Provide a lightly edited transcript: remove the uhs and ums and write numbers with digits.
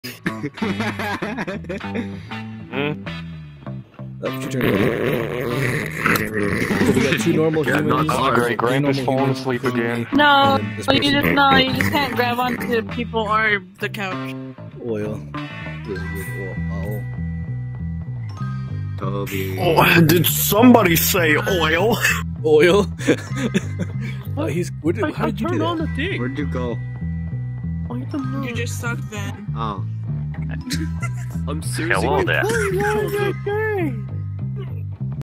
That's your turn. We got two normal humans. Grandpa's falling asleep again. No, you just can't grab onto people or the couch. Oil. This is with oil. Toby. Oh, did somebody say oil? Oil? He's. How did you do on that? the thing. Where'd you go? You just sucked then. Oh. I'm seriously. Hello there.